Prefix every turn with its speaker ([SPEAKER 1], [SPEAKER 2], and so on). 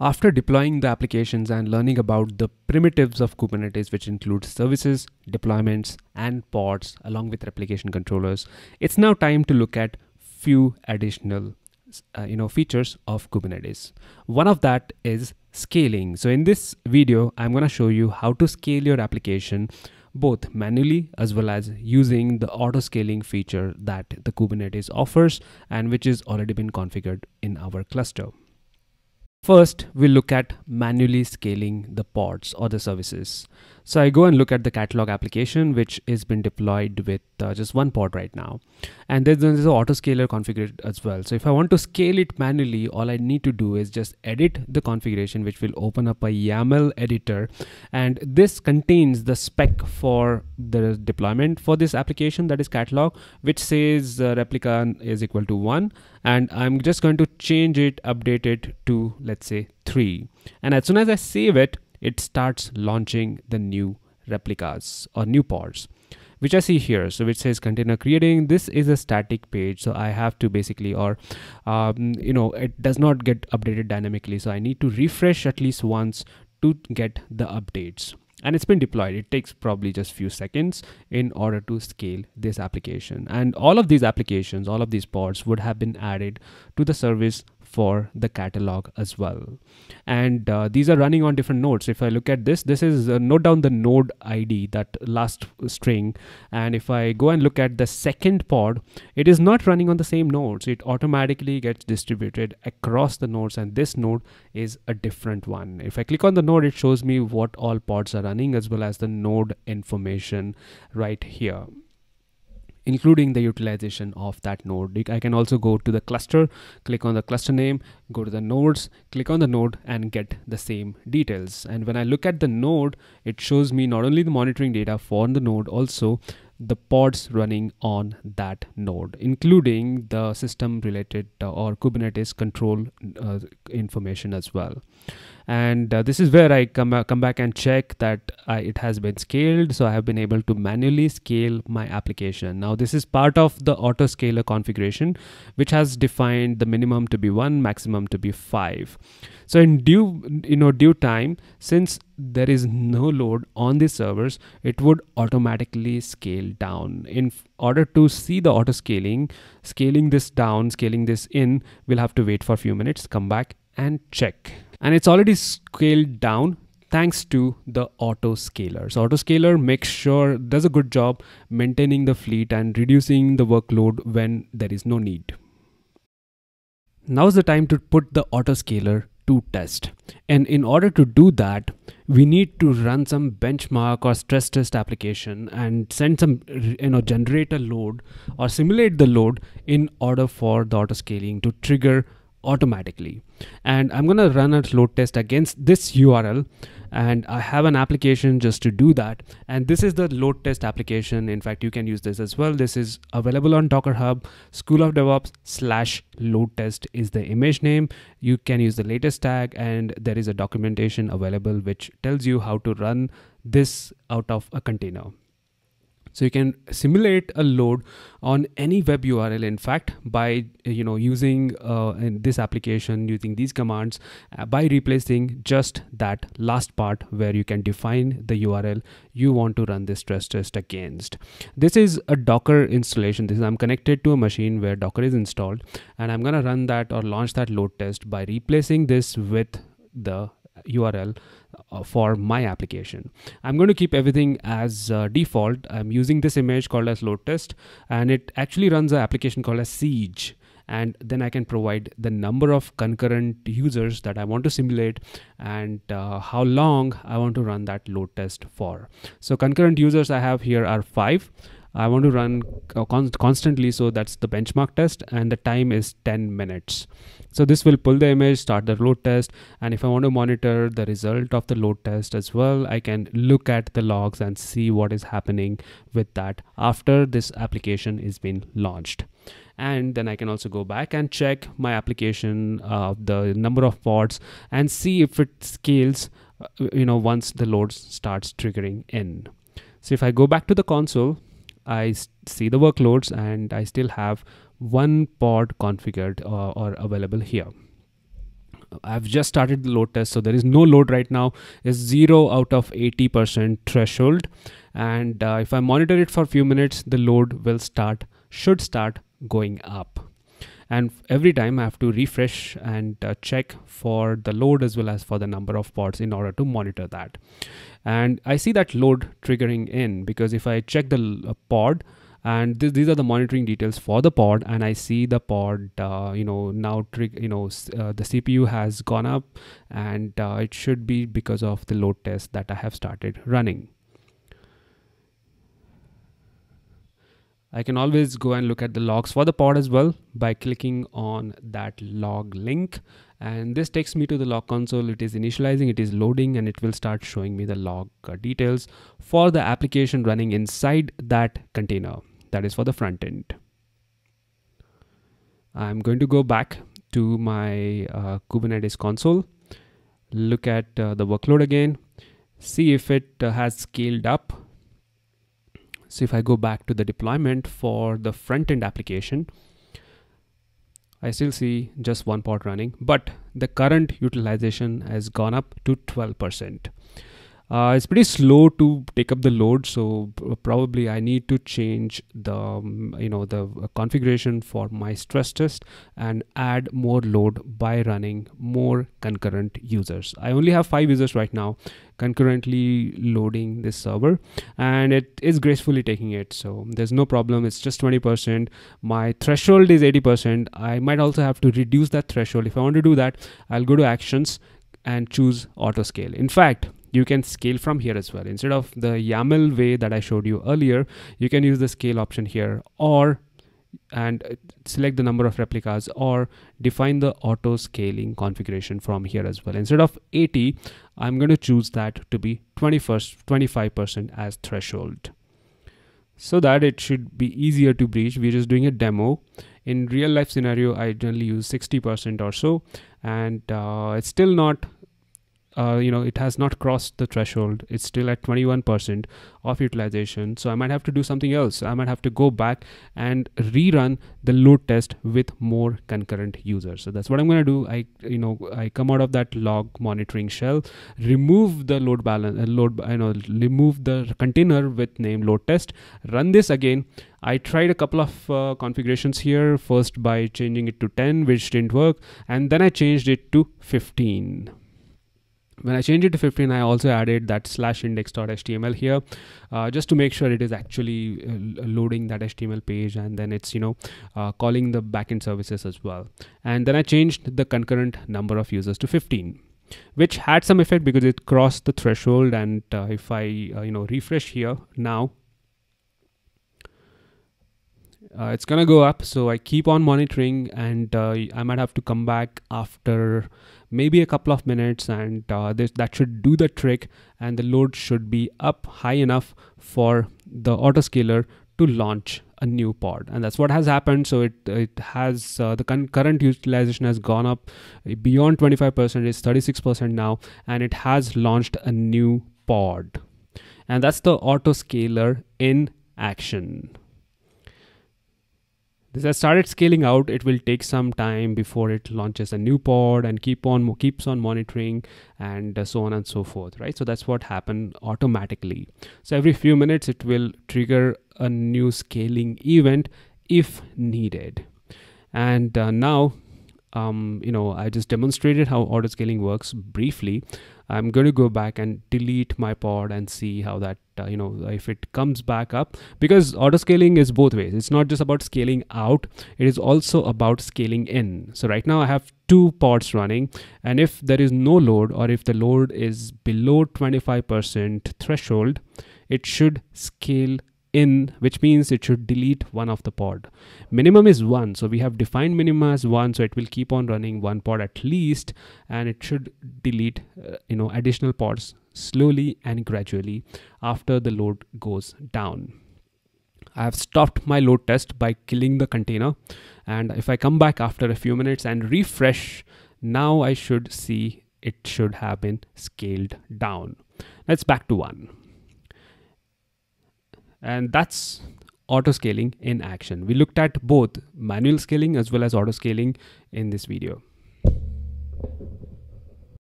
[SPEAKER 1] After deploying the applications and learning about the primitives of Kubernetes, which include services, deployments, and pods, along with replication controllers, it's now time to look at few additional features of Kubernetes. One of that is scaling. So in this video, I'm going to show you how to scale your application both manually as well as using the auto scaling feature that the Kubernetes offers and which is already been configured in our cluster. First, we'll look at manually scaling the pods or the services. So I go and look at the catalog application, which has been deployed with just one pod right now. And there's an autoscaler configured as well. So if I want to scale it manually, all I need to do is just edit the configuration, which will open up a YAML editor. And this contains the spec for the deployment for this application, that is catalog, which says replica is equal to 1. And I'm just going to change it, update it to, let's say, 3. And as soon as I save it, it starts launching the new replicas or new pods, which I see here. So which says container creating. This is a static page. So I have to basically, it does not get updated dynamically. So I need to refresh at least once to get the updates. And it's been deployed. It takes probably just few seconds in order to scale this application. And all of these applications, all of these pods would have been added to the service for the catalog as well. And these are running on different nodes. If I look at this is note down the node ID, that last string. And if I go and look at the second pod, it is not running on the same nodes. It automatically gets distributed across the nodes, and this node is a different one. If I click on the node, it shows me what all pods are running as well as the node information right here, including the utilization of that node. I can also go to the cluster, click on the cluster name, go to the nodes, click on the node and get the same details. And when I look at the node, it shows me not only the monitoring data for the node, also the pods running on that node, including the system related or Kubernetes control information as well. And this is where I come back and check that it has been scaled. So I have been able to manually scale my application. Now this is part of the autoscaler configuration, which has defined the minimum to be 1, maximum to be 5. So in due time, since there is no load on the servers, it would automatically scale down. In order to see the auto scaling this down, scaling this in, we'll have to wait for a few minutes, come back and check. And it's already scaled down thanks to the autoscaler. So autoscaler does a good job maintaining the fleet and reducing the workload when there is no need. Now's the time to put the autoscaler to test. And in order to do that, we need to run some benchmark or stress test application and send some, generate a load or simulate the load in order for the autoscaling to trigger automatically. And I'm going to run a load test against this URL, and I have an application just to do that. And this is the load test application. In fact, you can use this as well. This is available on Docker Hub. School of DevOps /load test is the image name. You can use the latest tag, and there is a documentation available which tells you how to run this out of a container. So you can simulate a load on any web URL, in fact, by using in this application, using these commands, by replacing just that last part where you can define the URL you want to run this stress test against. This is a Docker installation. I'm connected to a machine where Docker is installed, and I'm going to run that or launch that load test by replacing this with the URL for my application. I'm going to keep everything as default. I'm using this image called as load test, and it actually runs an application called as siege. And then I can provide the number of concurrent users that I want to simulate and how long I want to run that load test for. So concurrent users I have here are 5. I want to run constantly, so that's the benchmark test, and the time is 10 minutes. So this will pull the image, start the load test, and if I want to monitor the result of the load test as well, I can look at the logs and see what is happening with that after this application is being launched. And then I can also go back and check my application, the number of pods, and see if it scales, once the load starts triggering in. So if I go back to the console, I see the workloads, and I still have one pod configured or available here. I've just started the load test, so there is no load right now. It's 0 out of 80% threshold. And if I monitor it for a few minutes, the load should start going up. And every time I have to refresh and check for the load as well as for the number of pods in order to monitor that. And I see that load triggering in, because if I check the pod, and these are the monitoring details for the pod, and I see the pod now the CPU has gone up, and it should be because of the load test that I have started running. I can always go and look at the logs for the pod as well by clicking on that log link, and this takes me to the log console. It is initializing, it is loading, and it will start showing me the log details for the application running inside that container. That is for the front end. I'm going to go back to my Kubernetes console, look at the workload again, see if it has scaled up. So if I go back to the deployment for the front-end application, I still see just one pod running, but the current utilization has gone up to 12%. It's pretty slow to take up the load, so probably I need to change the configuration for my stress test and add more load by running more concurrent users. I only have 5 users right now concurrently loading this server, and it is gracefully taking it, so there's no problem. It's just 20%. My threshold is 80%. I might also have to reduce that threshold. If I want to do that, I'll go to actions and choose auto scale. In fact, you can scale from here as well. Instead of the YAML way that I showed you earlier, you can use the scale option here, and select the number of replicas, or define the auto scaling configuration from here as well. Instead of 80, I'm going to choose that to be 25% as threshold, so that it should be easier to breach. We're just doing a demo. In real life scenario, I generally use 60% or so, and it's still not it has not crossed the threshold. It's still at 21% of utilization. So I might have to do something else. I might have to go back and rerun the load test with more concurrent users. So that's what I'm going to do. I come out of that log monitoring shell, remove the load balance, remove the container with name load test, run this again. I tried a couple of configurations here, first by changing it to 10, which didn't work, and then I changed it to 15. When I changed it to 15, I also added that /index.html here, just to make sure it is actually loading that HTML page, and then it's calling the backend services as well. And then I changed the concurrent number of users to 15, which had some effect because it crossed the threshold. And if I refresh here now, it's gonna go up. So I keep on monitoring, and I might have to come back after maybe a couple of minutes, and that should do the trick, and the load should be up high enough for the autoscaler to launch a new pod. And that's what has happened. So it has the current utilization has gone up beyond 25%. It's 36% now, and it has launched a new pod. And that's the autoscaler in action. This has started scaling out. It will take some time before it launches a new pod and keeps on monitoring, and so on and so forth, right? So that's what happened automatically. So every few minutes it will trigger a new scaling event if needed. And now I just demonstrated how autoscaling works briefly. I'm going to go back and delete my pod and see how that if it comes back up, because autoscaling is both ways. It's not just about scaling out, it is also about scaling in. So right now I have 2 pods running, and if there is no load, or if the load is below 25% threshold, it should scale in, which means it should delete one of the pod. Minimum is 1, so we have defined minimum as 1, so it will keep on running 1 pod at least, and it should delete additional pods slowly and gradually after the load goes down. I have stopped my load test by killing the container, and if I come back after a few minutes and refresh, now I should see it should have been scaled down. Let's back to 1. And that's auto scaling in action. We looked at both manual scaling as well as auto scaling in this video.